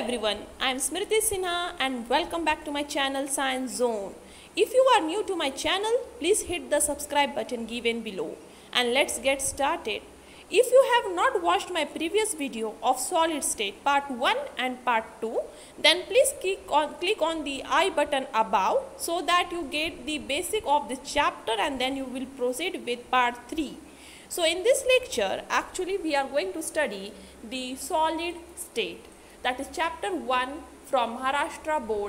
everyone, I am Smriti Sinha and welcome back to my channel Science Zone. If you are new to my channel, please hit the subscribe button given below and let's get started. If you have not watched my previous video of solid state part 1 and part 2, then please click on the I button above so that you get the basic of this chapter and then you will proceed with part 3. So in this lecture, actually we are going to study the solid state. That is chapter 1 from Maharashtra board,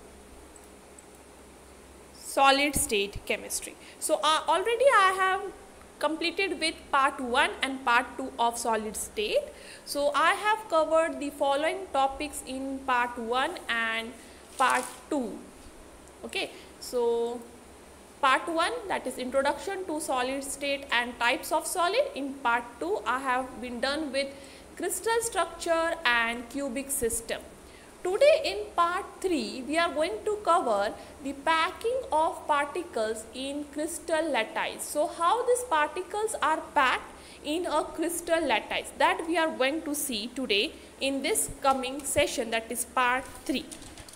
solid state chemistry. So already I have completed with part 1 and part 2 of solid state. So I have covered the following topics in part 1 and part 2. Okay, so part 1, that is introduction to solid state and types of solid. In part 2 I have been done with crystal structure and cubic system. Today in part 3 we are going to cover the packing of particles in crystal lattice. So how these particles are packed in a crystal lattice, that we are going to see today in this coming session, that is part 3.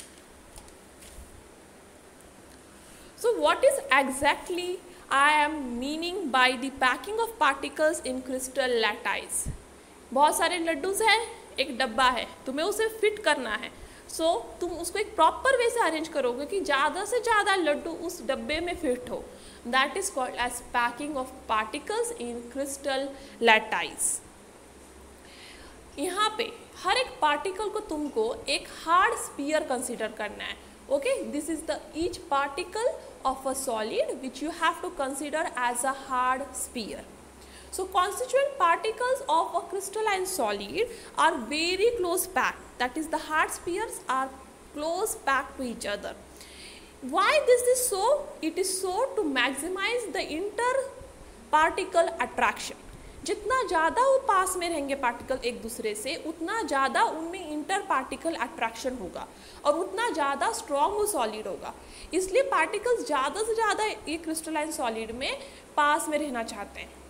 So what is exactly I am meaning by the packing of particles in crystal lattice? बहुत सारे लड्डूज हैं, एक डब्बा है, तुम्हें उसे fit करना है. सो तुम उसको एक प्रॉपर वे से अरेंज करोगे कि ज़्यादा से ज़्यादा लड्डू उस डब्बे में फिट हो. That is called as packing of particles in crystal lattice. यहाँ पे हर एक पार्टिकल को तुमको एक हार्ड स्पीयर कंसिडर करना है. Okay, this is the each particle of a solid which you have to consider as a hard sphere. So constituent particles of a crystalline solid are very close packed, that is the hard spheres are close packed to each other. Why this is so? It is so to maximize the inter particle attraction. जितना ज़्यादा वो पास में रहेंगे particle एक दूसरे से, उतना ज़्यादा उनमें इंटर पार्टिकल अट्रैक्शन होगा और उतना ज़्यादा स्ट्रॉन्ग वो सॉलिड होगा. इसलिए पार्टिकल्स ज़्यादा से ज़्यादा एक क्रिस्टलाइन सॉलिड में पास में रहना चाहते हैं.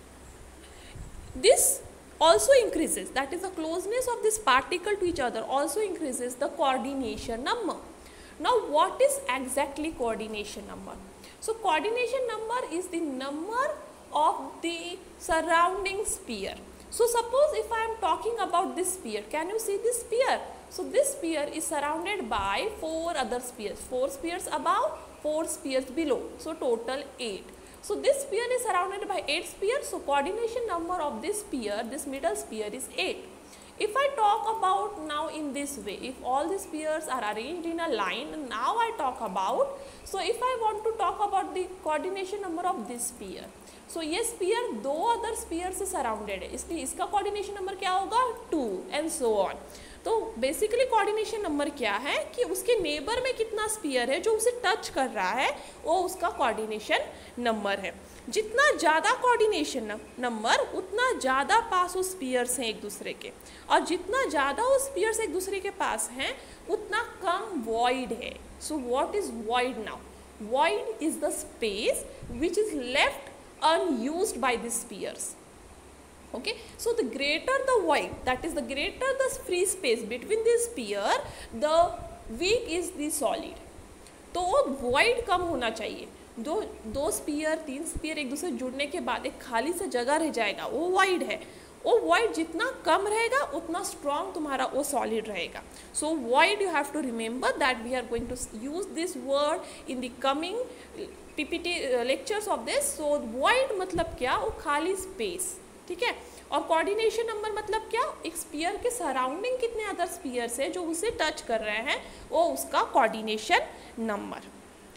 This also increases, that is the closeness of this particle to each other also increases the coordination number. Now what is exactly coordination number? So coordination number is the number of the surrounding sphere. So suppose if I am talking about this sphere, can you see this sphere? So this sphere is surrounded by 4 other spheres, 4 spheres above, 4 spheres below, so total 8. So this sphere is surrounded by 8 spheres, so coordination number of this sphere, this middle sphere, is 8. If I talk about now in this way, if all the spheres are arranged in a line, now I talk about, so if I want to talk about the coordination number of this sphere, so ये sphere 2 other sphere से surrounded है, इसलिए इसका coordination number क्या होगा 2 and so on. तो basically coordination number क्या है कि उसके नेबर में कितना स्पीयर है जो उसे टच कर रहा है, वो उसका कोऑर्डिनेशन नंबर है. जितना ज़्यादा कोऑर्डिनेशन नंबर उतना ज़्यादा पास वो स्पीयर्स हैं एक दूसरे के, और जितना ज़्यादा वो स्पीयर्स एक दूसरे के पास हैं उतना कम वॉइड है. So what is void now? Void is the space which is left unused by the spheres. Okay, so the greater the void, that is the greater the free space between the sphere, the weak is the solid. तो void कम होना चाहिए. दो spear 3 spear एक दूसरे जुड़ने के बाद एक खाली सा जगह रह जाएगा, वो void है. वो void जितना कम रहेगा उतना strong तुम्हारा वो solid रहेगा. So void you have to remember that we are going to use this word in the coming PPT lectures of this. So void मतलब क्या? वो खाली स्पेस. ठीक है, और कोऑर्डिनेशन नंबर मतलब क्या? एक स्पीयर के सराउंडिंग कितने अदर स्पीयर्स है जो उसे टच कर रहे हैं, वो उसका coordination number.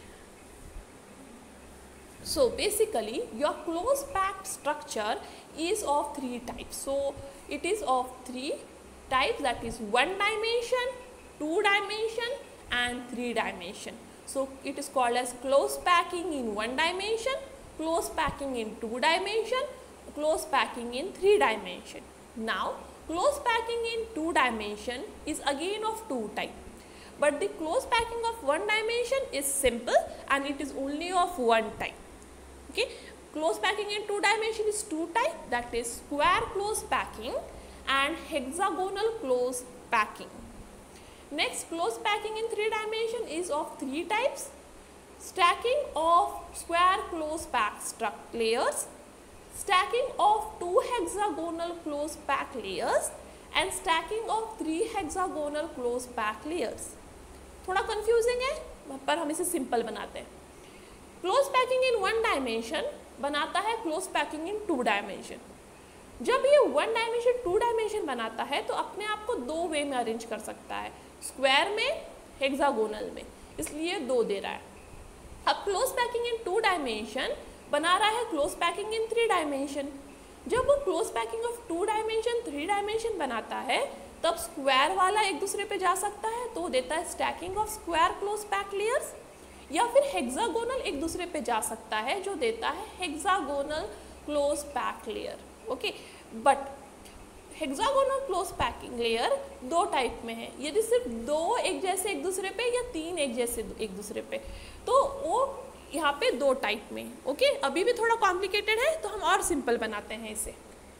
So basically your close packed structure is of 3 types. So it is of 3 types, that is 1 dimension, 2 dimension and 3 dimension. So it is called as close packing in 1 dimension, close packing in 2 dimension, close packing in 3 dimension. Now close packing in 2 dimension is again of 2 types, but the close packing of 1 dimension is simple and it is only of 1 type. Okay, close packing in 2 dimension is 2 type, that is square close packing and hexagonal close packing. Next, close packing in 3 dimension is of 3 types. Stacking of square close packed layers, stacking of 2 hexagonal close packed layers and stacking of 3 hexagonal close packed layers. थोड़ा confusing है पर हम इसे simple बनाते हैं. Close packing in 1 dimension बनाता है close packing in 2 dimension. जब ये 1 डायमेंशन 2 डायमेंशन बनाता है तो अपने आप को 2 वे में अरेंज कर सकता है, स्क्वायर में, हेक्सागोनल में, इसलिए 2 दे रहा है. अब क्लोज पैकिंग इन 2 डायमेंशन बना रहा है क्लोज पैकिंग इन 3 डायमेंशन. जब वो close packing of 2 dimension 3 dimension बनाता है तब स्क्वायर वाला एक दूसरे पे जा सकता है तो देता है stacking of square close pack layers, या फिर हेक्सागोनल एक दूसरे पे जा सकता है जो देता है hexagonal close pack layer. Okay, but hexagonal close packing layer 2 type में है. यदि सिर्फ 2 एक जैसे एक दूसरे पे या 3 एक जैसे एक दूसरे पे, तो वो यहाँ पे 2 टाइप में. ओके, अभी भी थोड़ा कॉम्प्लिकेटेड है तो हम और सिंपल बनाते हैं इसे.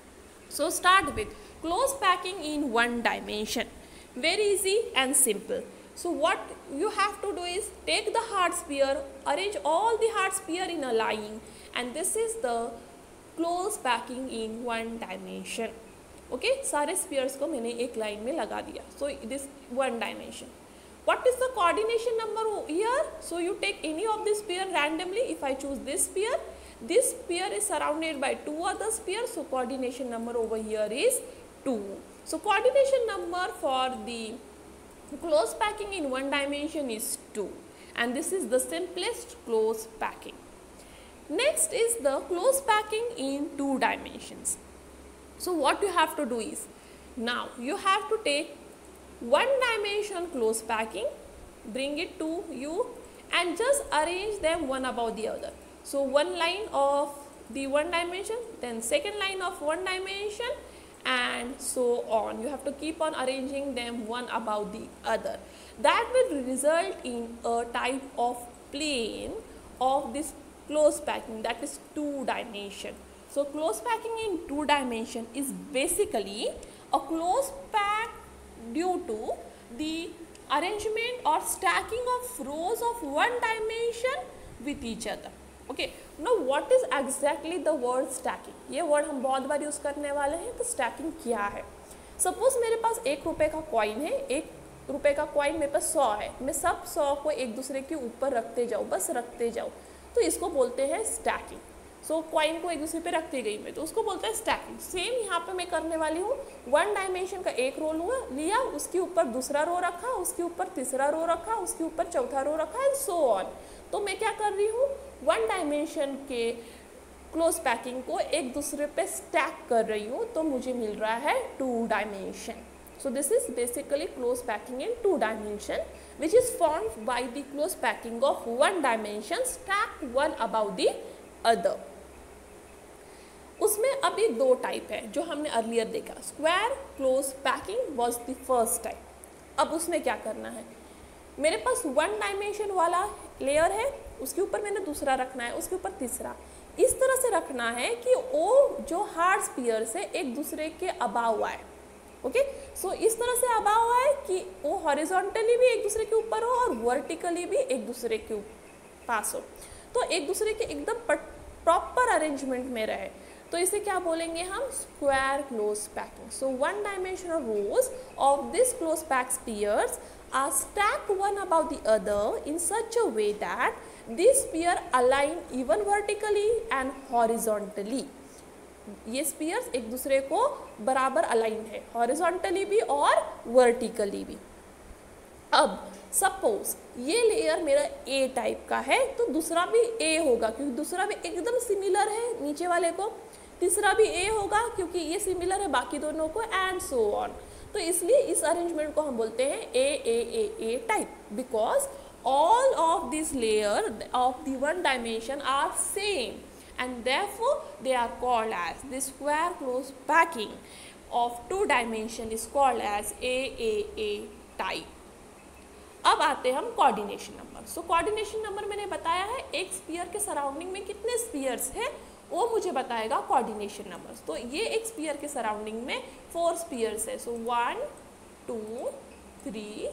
So start with close packing in 1 dimension. Very easy and simple. So what you have to do is take the hard sphere, arrange all the hard sphere in a line, and this is the close packing in 1 dimension. Okay, सारे spheres को मैंने एक line में लगा दिया. So this 1 dimension. What is the coordination number here? So you take any of this sphere randomly. If I choose this sphere is surrounded by 2 other spheres. So coordination number over here is 2. So coordination number for the close packing in 1 dimension is 2, and this is the simplest close packing. Next is the close packing in 2 dimensions. So what you have to do is, now you have to take 1 dimension close packing, bring it to you and just arrange them one above the other. So one line of the 1 dimension, then second line of 1 dimension, and so on. You have to keep on arranging them one above the other. That will result in a type of plane of this close packing, that is 2 dimension. So close packing in 2 dimension is basically a close pack due to the arrangement or stacking of rows of 1 dimension with each other. Okay, now what is exactly the word stacking. ये word हम बहुत बार use करने वाले हैं. तो stacking क्या है? Suppose मेरे पास 1 रुपये का कॉइन है, 1 रुपये का कॉइन मेरे पास 100 है, मैं सब 100 को एक दूसरे के ऊपर रखते जाऊँ, बस रखते जाऊँ, तो इसको बोलते हैं स्टैकिंग. सो कॉइन को एक दूसरे पे रखते गई मैं, तो उसको बोलते हैं स्टैकिंग. सेम यहाँ पे मैं करने वाली हूँ. 1 डायमेंशन का एक रो लिया, उसके ऊपर दूसरा रो रखा, उसके ऊपर तीसरा रो रखा, उसके ऊपर चौथा रो रखा एंड सो ऑन. तो मैं क्या कर रही हूँ, 1 डायमेंशन के क्लोज पैकिंग को एक दूसरे पे स्टैक कर रही हूँ, तो मुझे मिल रहा है 2 dimension. So this is basically close packing in 2 dimension, which is formed by the close packing of 1 dimension stacked one above the other. उसमें अभी 2 टाइप है जो हमने अर्लियर देखा. Square close packing was the first type. अब उसमें क्या करना है, मेरे पास 1 डायमेंशन वाला लेयर है, उसके ऊपर मैंने दूसरा रखना है, उसके ऊपर तीसरा. इस तरह से रखना है कि वो जो हार्ड स्फीयर से एक दूसरे के अबाव आए. ओके, सो इस तरह से अबाव आए कि वो हॉरिजॉन्टली भी एक दूसरे के ऊपर हो और वर्टिकली भी एक दूसरे के पास हो, तो एक दूसरे के एकदम प्रॉपर अरेंजमेंट में रहे. तो इसे क्या बोलेंगे हम, square close packing. So 1 dimensional rows of this close pack spheres are stacked one above the other in such a way that these sphere align even vertically and horizontally. ये spheres एक दूसरे को बराबर अलाइन है, horizontally भी और vertically भी. अब सपोज ये लेयर मेरा ए टाइप का है, तो दूसरा भी ए होगा क्योंकि दूसरा भी एकदम सिमिलर है नीचे वाले को. तीसरा भी ए होगा क्योंकि ये सिमिलर है बाकी दोनों को, एंड सो ऑन. तो इसलिए इस अरेंजमेंट को हम बोलते हैं A type, because all of this layer of the 1 dimension are same and therefore they are called as the square close packing of 2 dimension is called as AAA type. अब आते हैं हम coordination number. So coordination number मैंने बताया है एक sphere के surrounding में कितने स्फीयर्स है वो मुझे बताएगा कोऑर्डिनेशन नंबर. तो ये एक स्फीयर के सराउंडिंग में 4 स्फीयर्स है. सो 1 2 3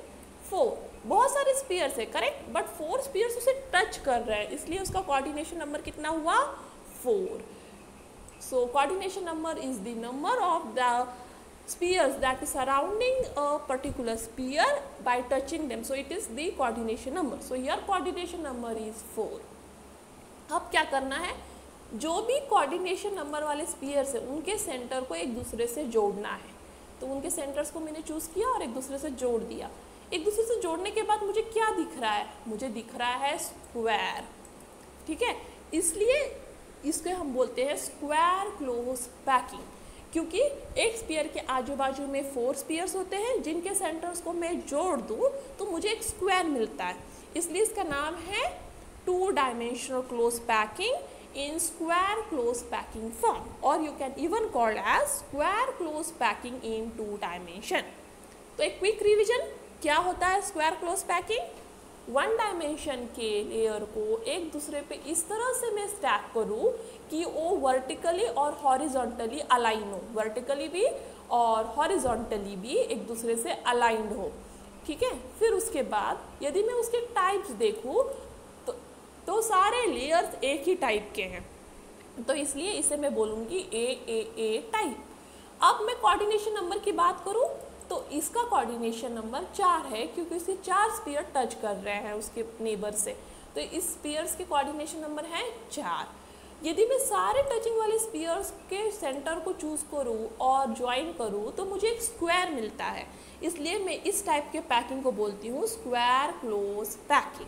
4, बहुत सारे स्पीयर्स है करेक्ट, बट 4 स्पीयर्स उसे टच कर रहे हैं, इसलिए उसका कोऑर्डिनेशन नंबर कितना हुआ 4. So coordination number is the number of the spheres that is surrounding a particular sphere by touching them, so it is the coordination number. So here coordination number is 4. अब क्या करना है, जो भी coordination number वाले spheres है उनके centre को एक दूसरे से जोड़ना है. तो उनके सेंटर्स को मैंने चूज़ किया और एक दूसरे से जोड़ दिया. एक दूसरे से जोड़ने के बाद मुझे क्या दिख रहा है, मुझे दिख रहा है स्क्वायर. ठीक है, इसलिए इसके हम बोलते हैं स्क्वायर क्लोज पैकिंग, क्योंकि एक स्पीयर के आजू बाजू में 4 स्पीयर्स होते हैं जिनके सेंटर्स को मैं जोड़ दूँ तो मुझे एक स्क्वायर मिलता है. इसलिए इसका नाम है 2 dimensional close packing in square close packing form, और you can even called as square close packing in 2 dimension. तो एक क्विक रिविजन, क्या होता है स्क्वायर क्लोज पैकिंग? 1 डायमेंशन के लेयर को एक दूसरे पे इस तरह से मैं स्टैक करूँ कि वो वर्टिकली और हॉरिजॉन्टली अलाइन हो, वर्टिकली भी और हॉरिजॉन्टली भी एक दूसरे से अलाइंड हो. ठीक है, फिर उसके बाद यदि मैं उसके टाइप्स देखूँ तो सारे लेयर्स एक ही टाइप के हैं, तो इसलिए इसे मैं बोलूँगी ए टाइप. अब मैं कोऑर्डिनेशन नंबर की बात करूँ तो इसका कोऑर्डिनेशन नंबर 4 है, क्योंकि इसे 4 स्पीयर टच कर रहे हैं उसके नेबर से, तो इस स्पीयर्स के कोऑर्डिनेशन नंबर है 4. यदि मैं सारे टचिंग वाले स्पीयर्स के सेंटर को चूज़ करूँ और ज्वाइन करूँ तो मुझे एक स्क्वायर मिलता है, इसलिए मैं इस टाइप के पैकिंग को बोलती हूँ square close packing.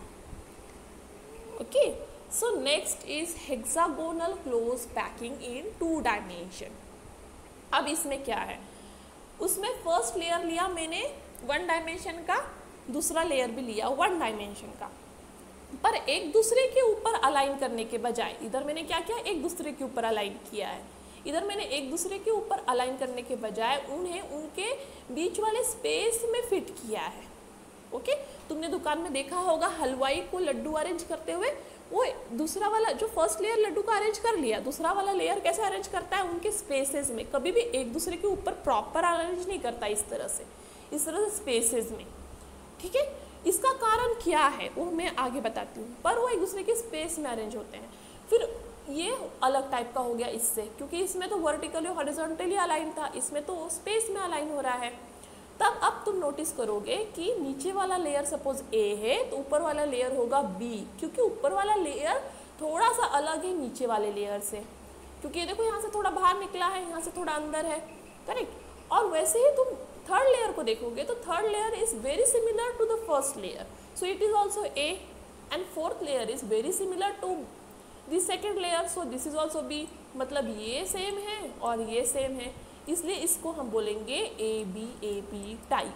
Okay, so next is hexagonal close packing in 2 dimension. अब इसमें क्या है, उसमें फर्स्ट लेयर लिया मैंने 1 डायमेंशन का, दूसरा लेयर भी लिया 1 डायमेंशन का, पर एक दूसरे के ऊपर अलाइन करने के बजाय इधर मैंने क्या किया, एक दूसरे के ऊपर अलाइन किया है. इधर मैंने एक दूसरे के ऊपर अलाइन करने के बजाय उन्हें उनके बीच वाले स्पेस में फिट किया है. ओके, तुमने दुकान में देखा होगा हलवाई को लड्डू अरेंज करते हुए, वो दूसरा वाला जो फर्स्ट लेयर लड्डू का अरेंज कर लिया, दूसरा वाला लेयर कैसे अरेंज करता है, उनके स्पेसेस में, कभी भी एक दूसरे के ऊपर प्रॉपर अरेंज नहीं करता इस तरह से स्पेसेस में. ठीक है, इसका कारण क्या है वो मैं आगे बताती हूँ, पर वो एक दूसरे के स्पेस में अरेंज होते हैं. फिर ये अलग टाइप का हो गया इससे, क्योंकि इसमें तो वर्टिकली हॉरिजॉन्टली अलाइन था, इसमें तो स्पेस में अलाइन हो रहा है. तब अब तुम नोटिस करोगे कि नीचे वाला लेयर सपोज ए है तो ऊपर वाला लेयर होगा बी, क्योंकि ऊपर वाला लेयर थोड़ा सा अलग है नीचे वाले लेयर से, क्योंकि ये देखो यहाँ से थोड़ा बाहर निकला है, यहाँ से थोड़ा अंदर है, करेक्ट. और वैसे ही तुम थर्ड लेयर को देखोगे तो third layer is very similar to the first layer, so it is also A, and fourth layer is very similar to the second layer, so this is also B. मतलब ये same है और ये same है, इसलिए इसको हम बोलेंगे ए बी टाइप.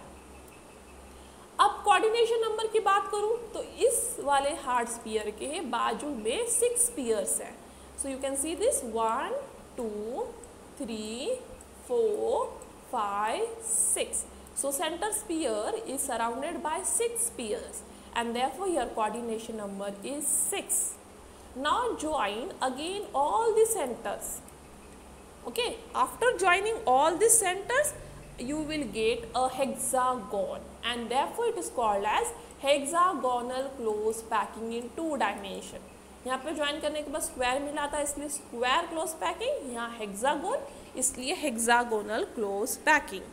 अब कोऑर्डिनेशन नंबर की बात करूं तो इस वाले हार्ड स्पीयर के बाजू में 6 स्पीयर्स हैं. So you can see this 1 2 3 4 5 6. So center sphere is surrounded by 6 spheres and therefore your coordination number is 6. Now join again all the centers. Okay, after joining all these centers you will get a hexagon and therefore it is called as hexagonal close packing in 2 dimension. यहाँ पे join करने के बाद square मिला था इसलिए square close packing, यहाँ hexagon इसलिए हेक्सागोनल क्लोज पैकिंग.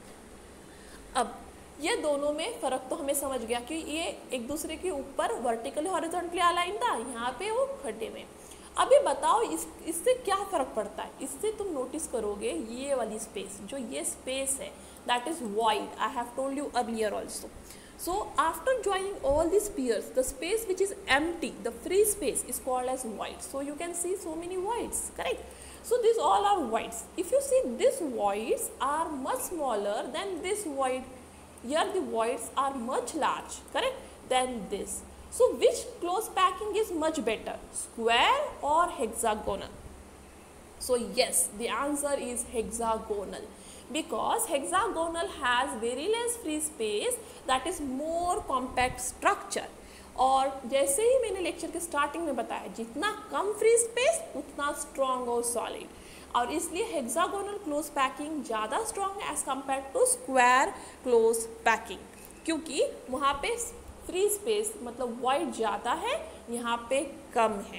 अब ये दोनों में फ़र्क तो हमें समझ गया कि ये एक दूसरे के ऊपर वर्टिकली हॉरिजॉन्टली अलाइन था, यहाँ पे वो खड्डे में. अभी बताओ इससे क्या फ़र्क पड़ता है. इससे तुम नोटिस करोगे ये वाली स्पेस, जो ये स्पेस है that is void. I have told you earlier also. So after joining all these spheres, the space which is empty, the free space is called as void. So you can see so many voids, correct? So these all are voids. If you see these voids are much smaller than this void. Here the voids are much large, correct? Than this. So which close packing is much better, square or hexagonal? So yes, the answer is hexagonal. Because hexagonal has very less free space, that is more compact structure. और जैसे ही मैंने lecture के starting में बताया जितना कम free space उतना strong और सॉलिड, और इसलिए हेक्सागोनल क्लोज पैकिंग ज़्यादा स्ट्रॉन्ग है as compare to square close packing. क्योंकि वहाँ पे फ्री स्पेस मतलब वॉइड ज़्यादा है, यहाँ पे कम है।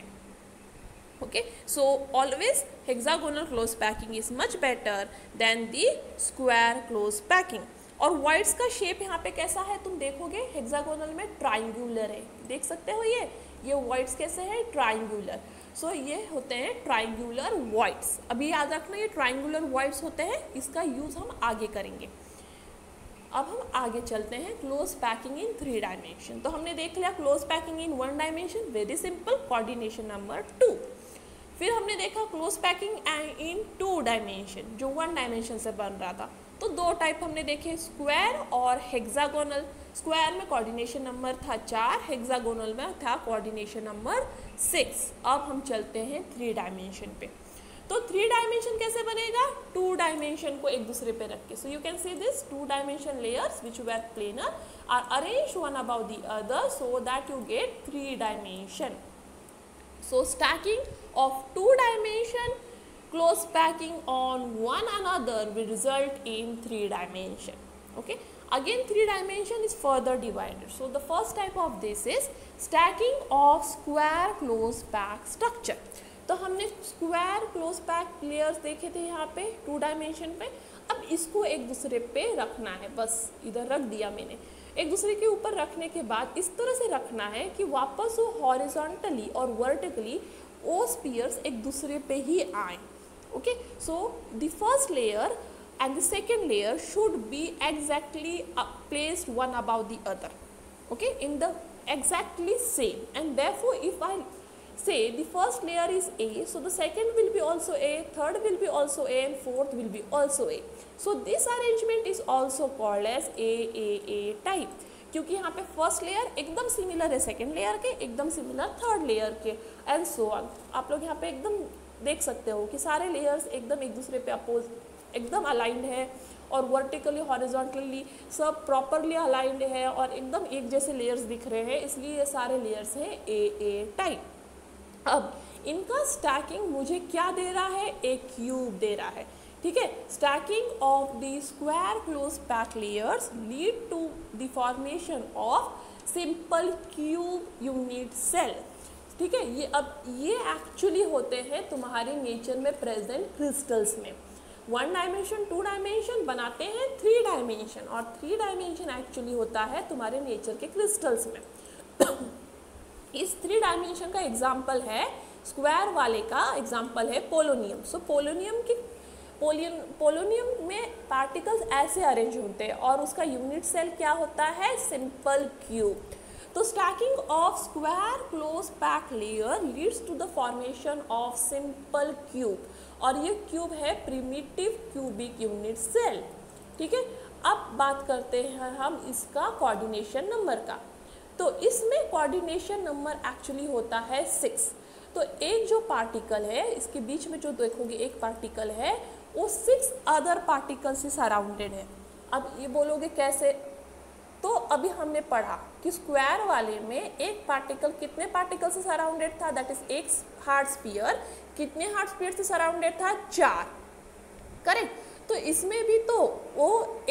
Okay, so always hexagonal close packing is much better than the square close packing. और वॉइड्स का शेप यहाँ पे कैसा है तुम देखोगे, हेक्सागोनल में ट्राइंगुलर है, देख सकते हो ये वॉइड्स कैसे है, ट्राइंगुलर। सो ये होते हैं ट्राइंगुलर वॉइड्स। अभी याद रखना ये ट्राइंगुलर वॉइड्स होते हैं, इसका यूज़ हम आगे करेंगे। अब हम आगे चलते हैं, क्लोज पैकिंग इन 3 डायमेंशन। तो हमने देख लिया close packing in 1 dimension, very simple, coordination number 2। फिर हमने देखा क्लोज पैकिंग इन 2 डायमेंशन, जो 1 डायमेंशन से बन रहा था। तो 2 टाइप हमने देखे, स्क्वायर और हेक्सागोनल। स्क्वायर में कोऑर्डिनेशन नंबर था 4, हेक्सागोनल में था कोऑर्डिनेशन नंबर 6। अब हम चलते हैं 3 डायमेंशन पे। तो 3 डायमेंशन कैसे बनेगा, 2 डायमेंशन को एक दूसरे पे रख के। So you can see this 2 dimension layers which were planar are arranged one above the other so that you get 3 dimension. So stacking of 2 dimension close packing on one another will result in 3 dimension. Okay, again 3 dimension is further divided. So the first type of this is stacking of square close pack structure. तो हमने square close pack layers देखे थे यहाँ पे 2 dimension पे। अब इसको एक दूसरे पे रखना है, बस इधर रख दिया मैंने। एक दूसरे के ऊपर रखने के बाद इस तरह से रखना है कि वापस वो हॉरिजॉन्टली और वर्टिकली वो स्पीयर्स एक दूसरे पे ही आए। Okay, so the first layer and the second layer should be exactly placed one above the other, okay, in the exactly same. And therefore if I say the first layer is A, so the second will be also A, third will be also A, and fourth will be also A. So this arrangement is also called as A type, क्योंकि यहाँ पे first layer एकदम similar है second layer के, एकदम similar third layer के, and so on. आप लोग यहाँ पे एकदम देख सकते हो कि सारे लेयर्स एकदम एक दूसरे पे अपोज एकदम अलाइंड है, और वर्टिकली हॉरिजॉन्टली सब प्रॉपरली अलाइंड है, और एकदम एक जैसे लेयर्स दिख रहे हैं, इसलिए ये सारे लेयर्स हैं ए टाइप। अब इनका स्टैकिंग मुझे क्या दे रहा है, एक क्यूब दे रहा है। ठीक है, stacking of the square close pack layers lead to the formation of simple cube unit cell. ठीक है, ये एक्चुअली होते हैं तुम्हारे नेचर में प्रेजेंट क्रिस्टल्स में। 1 डायमेंशन 2 डायमेंशन बनाते हैं 3 डायमेंशन, और 3 डायमेंशन एक्चुअली होता है तुम्हारे नेचर के क्रिस्टल्स में। इस 3 डायमेंशन का एग्जाम्पल है, स्क्वायर वाले का एग्जाम्पल है पोलोनियम। सो पोलोनियम में पार्टिकल्स ऐसे अरेंज होते हैं, और उसका यूनिट सेल क्या होता है, सिंपल क्यूब। तो stacking of square close pack layer leads to the formation of simple cube, और ये क्यूब है प्रिमिटिव क्यूबिक यूनिट सेल। ठीक है, अब बात करते हैं हम इसका कोऑर्डिनेशन नंबर का। तो इसमें कोऑर्डिनेशन नंबर एक्चुअली होता है 6। तो एक जो पार्टिकल है, इसके बीच में जो देखोगे एक पार्टिकल है, वो 6 अदर पार्टिकल से सराउंडेड है। अब ये बोलोगे कैसे, तो अभी हमने पढ़ा कि स्क्वायर वाले में एक पार्टिकल कितने पार्टिकल से सराउंडेड था, दैट इज एक हार्ड स्फीयर। कितने हार्ड स्फीयर से सराउंडेड था, 4, करेक्ट। तो इसमें भी तो वो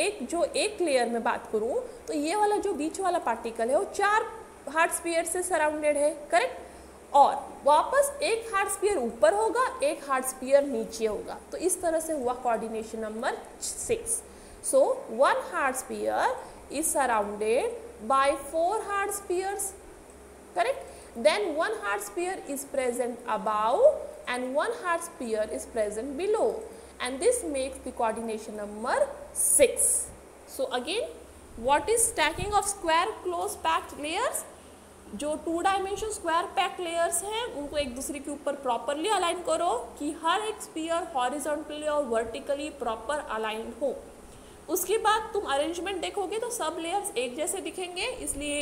एक लेयर में बात करूं तो ये वाला जो बीच वाला पार्टिकल है वो 4 हार्ड स्फीयर से सराउंडेड है, करेक्ट। और वापस एक हार्ड स्फीयर ऊपर होगा, एक हार्ड स्फीयर नीचे होगा। तो इस तरह से हुआ coordination number 6। So 1 hard sphere is surrounded by 4 hard spheres, correct. Then 1 hard sphere is present above and 1 hard sphere is present below, and this makes the coordination number 6. So again, what is stacking of square close packed layers? जो 2 dimension square pack layers हैं उनको एक दूसरे के ऊपर properly align करो कि हर एक स्फीयर हॉरिजॉन्टली और वर्टिकली प्रॉपर अलाइन हो। उसके बाद तुम अरेंजमेंट देखोगे तो सब लेयर्स एक जैसे दिखेंगे, इसलिए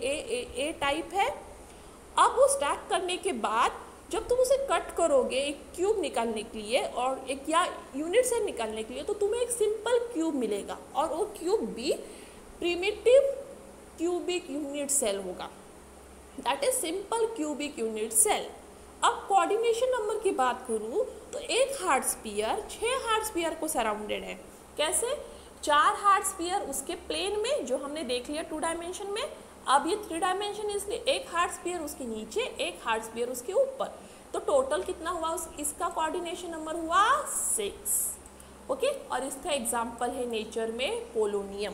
ए टाइप है। अब वो स्टैक करने के बाद जब तुम उसे कट करोगे एक क्यूब निकालने के लिए और एक या यूनिट से निकालने के लिए, तो तुम्हें एक सिंपल क्यूब मिलेगा, और वो क्यूब भी प्रिमिटिव क्यूबिक यूनिट सेल होगा, that is simple cubic unit cell. अब कोऑर्डिनेशन नंबर की बात करूँ तो एक हार्ड स्फीयर 6 हार्ड स्फीयर को सराउंडेड है। कैसे, 4 हार्ड स्फीयर उसके प्लेन में जो हमने देख लिया 2 डायमेंशन में, अब ये 3 डायमेंशन इसलिए एक हार्ड स्फीयर उसके नीचे, एक हार्ड स्फीयर उसके ऊपर, तो टोटल कितना हुआ इसका कोऑर्डिनेशन नंबर हुआ 6। ओके, और इसका एग्जाम्पल है नेचर में पोलोनियम।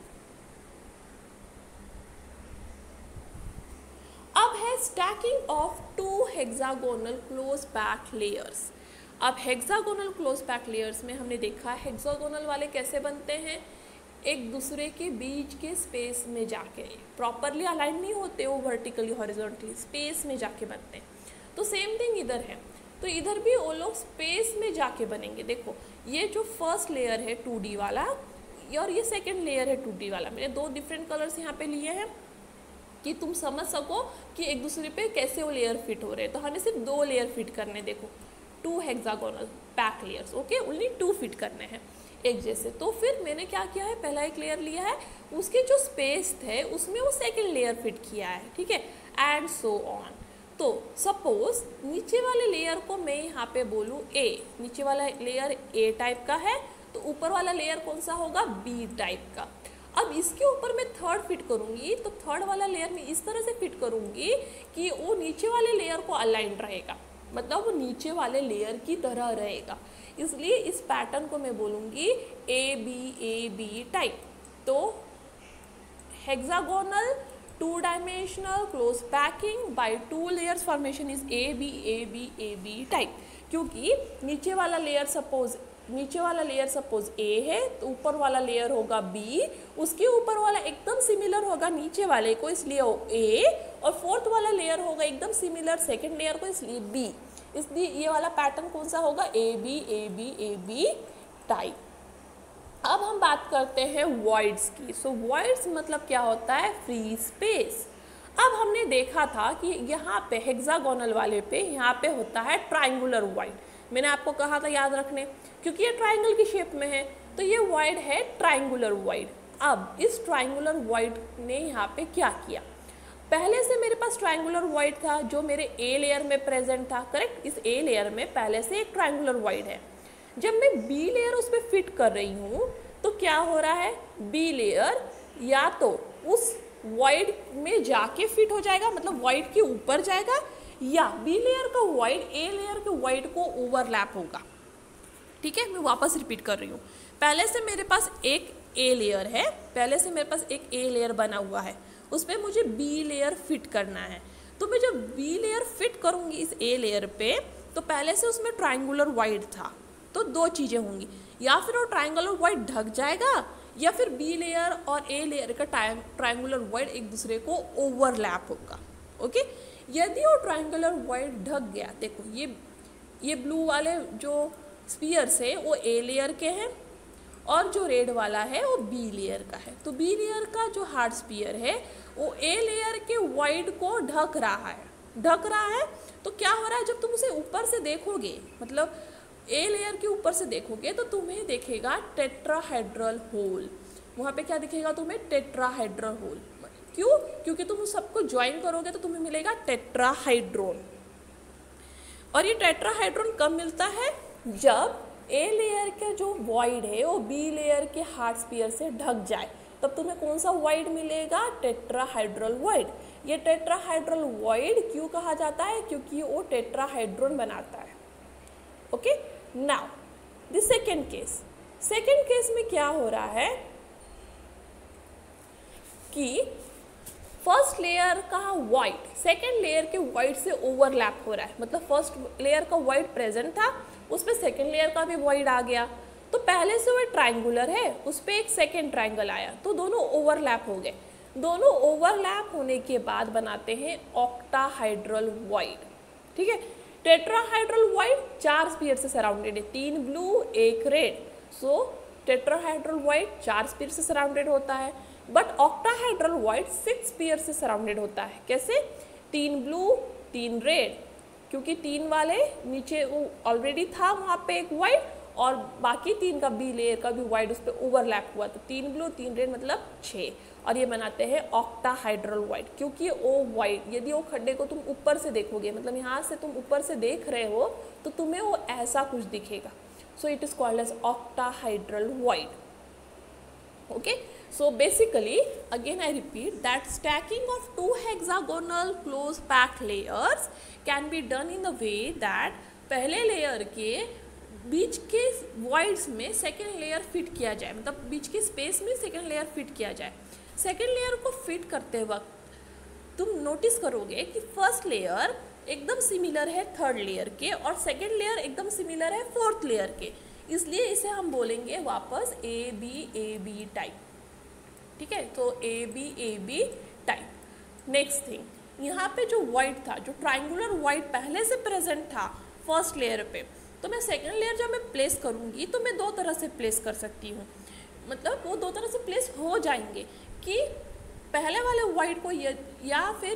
अब है stacking of 2 hexagonal close pack layers. अब हेक्सागोनल क्लोज पैक लेयर्स में हमने देखा हेक्सागोनल वाले कैसे बनते हैं, एक दूसरे के बीच के स्पेस में जाके, प्रॉपरली अलाइन नहीं होते वो वर्टिकली हॉरिजॉन्टली, स्पेस में जाके बनते हैं। तो सेम थिंग इधर है, तो इधर भी वो लोग स्पेस में जाके बनेंगे। देखो ये जो फर्स्ट लेयर है 2D वाला और ये सेकेंड लेयर है 2D वाला, मैंने 2 डिफरेंट कलर्स यहाँ पे लिए हैं कि तुम समझ सको कि एक दूसरे पे कैसे वो लेयर फिट हो रहे हैं। तो हमें सिर्फ 2 लेयर फिट करने, देखो 2 hexagonal pack layers, okay, only 2 fit करने हैं एक जैसे। तो फिर मैंने क्या किया है, पहला एक लेयर लिया है, उसके जो स्पेस थे उसमें वो सेकेंड लेयर फिट किया है, ठीक है, एंड सो ऑन। तो सपोज नीचे वाले लेयर को मैं यहाँ पे बोलूँ ए, नीचे वाला लेयर ए टाइप का है, तो ऊपर वाला लेयर कौन सा होगा, बी टाइप का। अब इसके ऊपर मैं थर्ड फिट करूँगी, तो थर्ड वाला लेयर में इस तरह से फिट करूँगी कि वो नीचे वाले लेयर को अलाइन रहेगा, मतलब वो नीचे वाले लेयर की तरह रहेगा, इसलिए इस पैटर्न को मैं बोलूँगी ए बी टाइप। तो hexagonal 2 dimensional close packing by 2 layers formation is A B type, क्योंकि नीचे वाला लेयर सपोज ए है, तो ऊपर वाला लेयर होगा बी, उसके ऊपर वाला एकदम सिमिलर होगा नीचे वाले को, इसलिए वो ए, और फोर्थ वाला लेयर होगा एकदम सिमिलर सेकंड लेयर को, इसलिए बी। इसलिए ये वाला पैटर्न कौन सा होगा, ए बी टाइप। अब हम बात करते हैं वॉइड्स की। सो वॉइड्स मतलब क्या होता है, फ्री स्पेस। अब हमने देखा था कि यहाँ पे हेक्सागोनल वाले पे यहाँ पे होता है ट्राइंगुलर वॉइड, मैंने आपको कहा था याद रखने, क्योंकि ये ट्राइंगल की शेप में है, तो ये वॉइड है ट्राइंगुलर वॉइड। अब इस ट्राइंगुलर वॉइड ने यहाँ पे क्या किया, पहले से मेरे पास ट्राइंगुलर वॉइड था जो मेरे ए लेयर में प्रेजेंट था, करेक्ट, इस ए लेयर में पहले से एक ट्राइंगुलर वॉइड है। जब मैं बी लेयर उस पर फिट कर रही हूँ तो क्या हो रहा है, बी लेयर या तो उस वॉइड में जाके फिट हो जाएगा, मतलब वॉइड के ऊपर जाएगा, या बी लेयर का वॉइड ए लेयर के वॉइड को ओवरलैप होगा। ठीक है, मैं वापस रिपीट कर रही हूँ, पहले से मेरे पास एक ए लेयर है, पहले से मेरे पास एक ए लेयर बना हुआ है, उस पर मुझे बी लेयर फिट करना है। तो मैं जब बी लेयर फिट करूँगी इस ए लेयर पे, तो पहले से उसमें ट्राइंगुलर वॉइड था, तो 2 चीज़ें होंगी, या फिर वो ट्राइंगुलर वॉइड ढक जाएगा, या फिर बी लेयर और ए लेयर का ट्राइंगुलर वॉइड एक दूसरे को ओवरलैप होगा। ओके, यदि वो ट्राइंगुलर वॉइड ढक गया, देखो ये ब्लू वाले जो स्फीयर्स है वो ए लेयर के हैं, और जो रेड वाला है वो बी लेयर का है। तो बी लेयर का जो हार्ड स्फीयर है वो ए लेयर के वॉइड को ढक रहा है। तो क्या हो रहा है, जब तुम उसे ऊपर से देखोगे, मतलब ए लेयर के ऊपर से देखोगे, तो तुम्हें दिखेगा टेट्राहेड्रल होल। वहाँ पे क्या दिखेगा तुम्हें, टेट्राहेड्रल होल। क्यों, क्योंकि तुम उस सबको ज्वाइन करोगे तो तुम्हें मिलेगा टेट्राहाइड्रोन। और ये टेट्राहाइड्रोन कब मिलता है, जब ए लेयर का जो वॉइड है वो बी लेयर के हार्ड स्फीयर से ढक जाए, तब तुम्हें कौन सा वॉइड मिलेगा, टेट्राहाइड्रल वॉइड। ये टेट्राहाइड्रल वॉइड क्यों कहा जाता है, क्योंकि वो टेट्राहाइड्रोन बनाता है। ओके, नाउ द सेकेंड केस में क्या हो रहा है कि फर्स्ट लेयर का वॉइड सेकेंड लेयर के वॉइड से ओवरलैप हो रहा है, मतलब फर्स्ट लेयर का वॉइड प्रेजेंट था, उस पर सेकेंड लेयर का भी वॉइड आ गया, तो पहले से वो ट्राइंगुलर है, उस पर एक सेकेंड ट्राइंगल आया, तो दोनों ओवरलैप हो गए। दोनों ओवरलैप होने के बाद बनाते हैं ऑक्टाहाइड्रल वॉइड। ठीक है, टेट्राहाइड्रल वॉइड 4 स्फीयर से सराउंडेड है, 3 blue 1 red, so tetrahedral void 4 sphere से सराउंडेड होता है। बट ऑक्टाहाइड्रल वॉइड 6 स्फीयर से सराउंडेड होता है। कैसे, 3 ब्लू 3 रेड, क्योंकि 3 वाले नीचे वो ऑलरेडी था वहाँ पे एक वाइड, और बाकी 3 का बी लेयर का भी वाइड उस पर ओवरलैप हुआ, तो 3 ब्लू 3 रेड मतलब 6, और ये बनाते हैं ऑक्टाहाइड्रल वाइड। क्योंकि वो वाइड, यदि वो खड्डे को तुम ऊपर से देखोगे, मतलब यहाँ से तुम ऊपर से देख रहे हो, तो तुम्हें वो ऐसा कुछ दिखेगा, so it is called as octahedral void. Okay, so basically again I repeat that stacking of two hexagonal close packed layers can be done in the way that पहले लेयर के बीच के voids में सेकेंड लेयर फिट किया जाए, मतलब बीच के space में सेकेंड लेयर फिट किया जाए. सेकेंड लेयर को फिट करते वक्त तुम नोटिस करोगे कि फर्स्ट लेयर एकदम सिमिलर है थर्ड लेयर के और सेकेंड लेयर एकदम सिमिलर है फोर्थ लेयर के, इसलिए इसे हम बोलेंगे वापस ए बी टाइप. ठीक है, तो A B type. Next thing, यहाँ पे जो वाइड था, जो ट्राइंगुलर वाइड पहले से प्रेजेंट था फर्स्ट लेयर पे, तो मैं सेकेंड लेयर जब मैं प्लेस करूँगी तो मैं दो तरह से प्लेस कर सकती हूँ. मतलब वो दो तरह से प्लेस हो जाएंगे कि पहले वाले वाइड को या फिर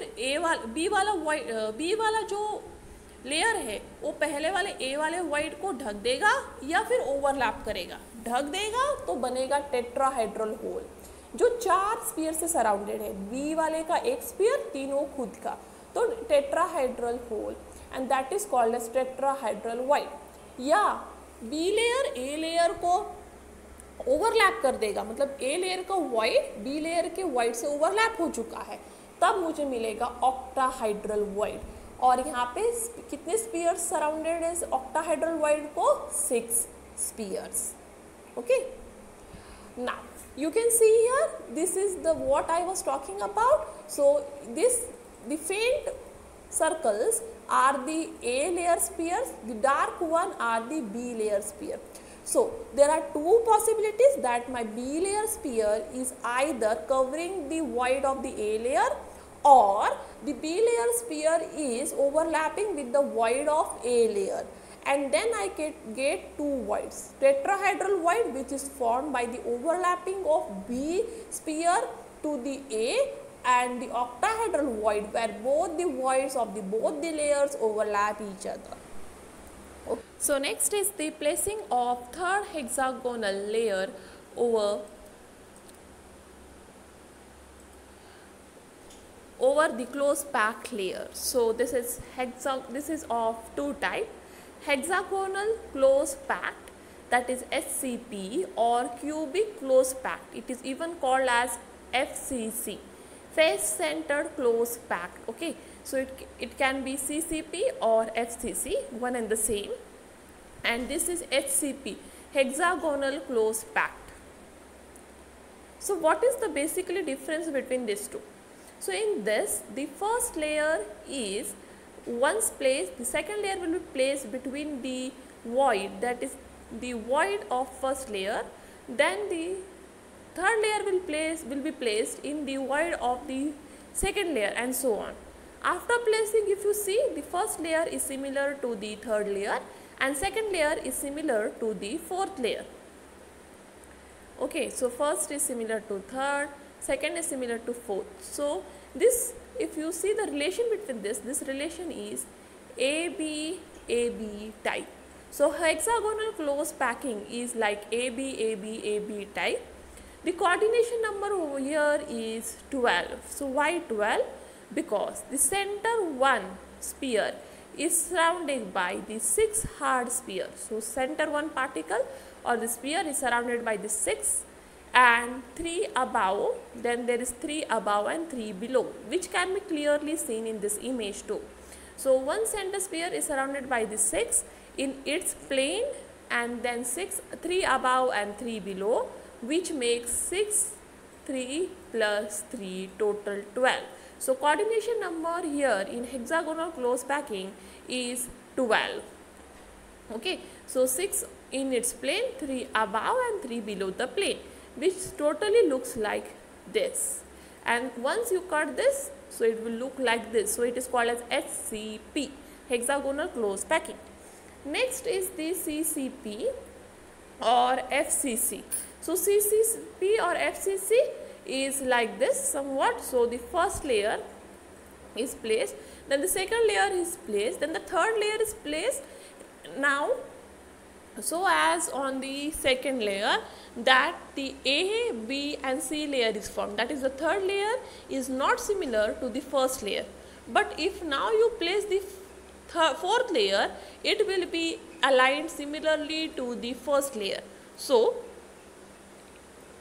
बी वाला जो लेयर है वो पहले वाले ए वाले वाइड को ढक देगा या फिर ओवरलैप करेगा. ढक देगा तो बनेगा टेट्राहेड्रल होल जो 4 स्फीयर से सराउंडेड है. बी वाले का एक स्फीयर, तीनों खुद का, तो tetrahedral hole and that is called as tetrahedral void. या बी लेयर ए लेयर को ओवरलैप कर देगा, मतलब ए लेयर का वाइड बी लेयर के वाइड से ओवरलैप हो चुका है, तब मुझे मिलेगा ऑक्टाहाइड्रल वाइड. और यहाँ पे कितने स्पीयर्स सराउंडेड है ऑक्टाहाइड्रल वाइड को? 6 spheres. Okay, now you can see here, this is the what I was talking about. So the faint circles are the A layer spheres, the dark one are the B layer sphere. So there are two possibilities that my B layer sphere is either covering the void of the A layer or the B layer sphere is overlapping with the void of A layer, and then I get two voids, tetrahedral void which is formed by the overlapping of B sphere to the A, and the octahedral void where both the voids of both the layers overlap each other. Okay. So next is the placing of third hexagonal layer over the close packed layer. So this is of two type: hexagonal close packed, that is HCP, or cubic close packed, it is even called as FCC, face centered close packed. Okay, so it can be CCP or FCC, one and the same. And this is HCP, hexagonal close packed. So what is the basically difference between these two? So in this, the first layer is once placed, the second layer will be placed between the void, that is the void of first layer, then the third layer will be placed in the void of the second layer, and so on. After placing, if you see, the first layer is similar to the third layer and second layer is similar to the fourth layer. Okay, so first is similar to third, second is similar to fourth. So this, if you see the relation between this relation is AB type. So hexagonal close packing is like AB type. The coordination number over here is 12. So why 12? Because the center one sphere is surrounded by the 6 hard spheres. So center one particle or the sphere is surrounded by the 6 and 3 above, then there is 3 above and 3 below, which can be clearly seen in this image too. So one center sphere is surrounded by the 6 in its plane, and then 3 above and 3 below, which makes 6, 3 plus 3, total 12. So coordination number here in hexagonal close packing is 12. Okay, so 6 in its plane, 3 above and 3 below the plane, which totally looks like this. And once you cut this, so it will look like this. So it is called as HCP, hexagonal close packing. Next is the CCP or FCC. So CCP or FCC is like this somewhat. So the first layer is placed, then the second layer is placed, then the third layer is placed. Now, so as on the second layer, that the A, B and C layer is formed, that is the third layer is not similar to the first layer. But if now you place the fourth layer, it will be aligned similarly to the first layer. So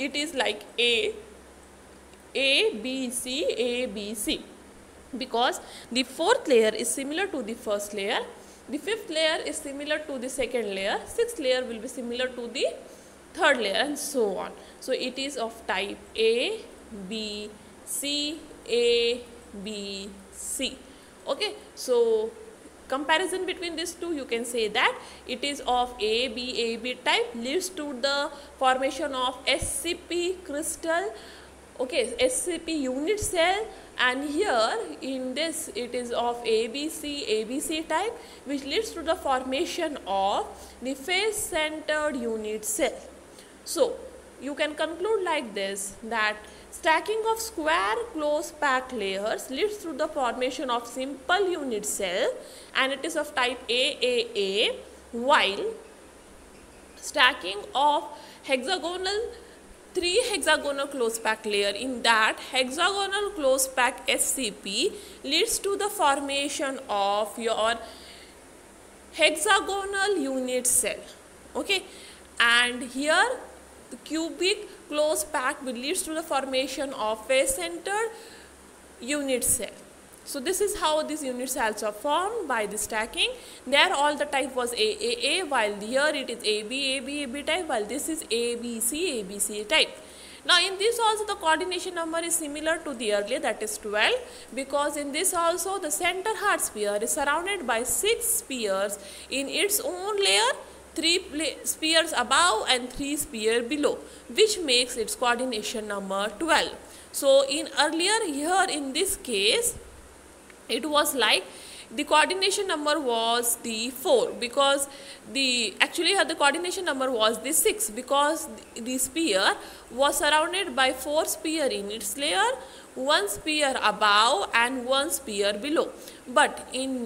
it is like A, B, C, A, B, C, because the fourth layer is similar to the first layer, the fifth layer is similar to the second layer, sixth layer will be similar to the third layer, and so on. So it is of type A, B, C, A, B, C. Okay, so comparison between these two, you can say that it is of AB type, leads to the formation of SCP crystal, okay, SCP unit cell, and here in this it is of ABC type, which leads to the formation of the face centered unit cell. So you can conclude like this, that stacking of square close packed layers leads to the formation of simple unit cell, and it is of type AAA, while stacking of three hexagonal close packed layer in that hexagonal close packed SCP leads to the formation of your hexagonal unit cell. Okay, and here the cubic close packed will leads to the formation of face centered unit cell. So this is how these unit cells are formed by the stacking. There all the type was AAA, while here it is AB type, while this is ABC type. Now in this also the coordination number is similar to the earlier, that is 12, because in this also the center heart sphere is surrounded by 6 spheres in its own layer, 3 spheres above and 3 spheres below, which makes its coordination number 12. So in earlier here in this case, it was like the coordination number was the 4, because the coordination number was the 6, because the sphere was surrounded by 4 sphere in its layer, 1 sphere above and 1 sphere below. But in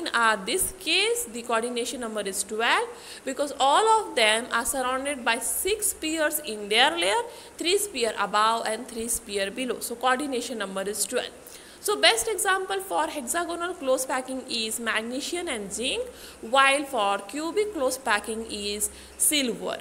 this case the coordination number is 12, because all of them are surrounded by 6 spheres in their layer, 3 sphere above and 3 sphere below. So coordination number is 12. So best example for hexagonal close packing is magnesium and zinc, while for cubic close packing is silver.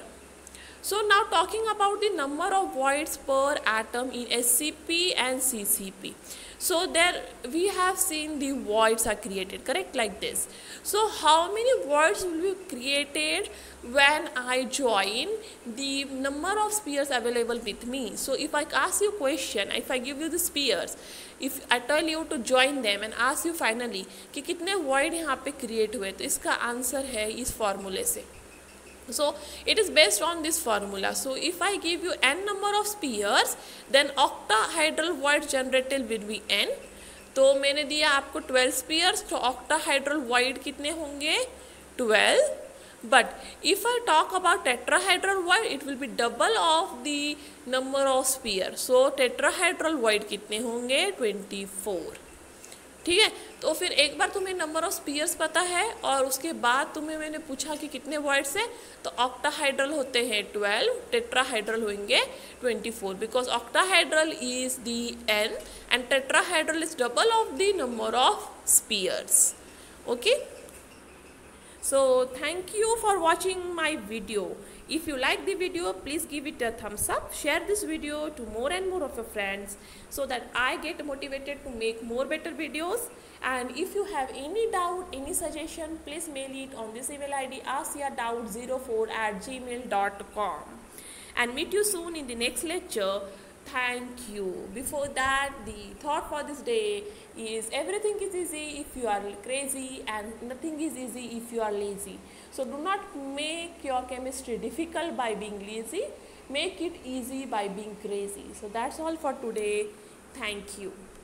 So now talking about the number of voids per atom in SCP and CCP. So there we have seen the voids are created, correct, like this. So how many voids will be created when I join the number of spheres available with me? So if I ask you question, if I give you the spheres, if I tell you to join them and ask you finally कि कितने void यहाँ पे create हुए, तो इसका answer है इस formula से. So it is based on this formula. So if I give you n number of spheres, then octahedral void generated will be n. तो मैंने दिया आपको 12 spheres, तो octahedral void कितने होंगे? 12. But if I talk about tetrahedral void, it will be double of the number of spheres. So tetrahedral void कितने होंगे? 24. ठीक है, तो फिर एक बार तुम्हें नंबर ऑफ स्पीयर्स पता है और उसके बाद तुम्हें मैंने पूछा कि कितने वॉइड्स है, तो ऑक्टाहाइड्रल होते हैं 12, टेट्राहाइड्रल होंगे 24, because octahedral is the n and tetrahedral is double of the number of spheres. Okay, so thank you for watching my video. If you like the video, please give it a thumbs up. Share this video to more and more of your friends so that I get motivated to make more better videos. And if you have any doubt, any suggestion, please mail it on this email ID askyourdoubt04@gmail.com. And meet you soon in the next lecture. Thank you. Before that, the thought for this day is everything is easy if you are crazy, and nothing is easy if you are lazy. So do not make your chemistry difficult by being lazy. Make it easy by being crazy. So that's all for today. Thank you.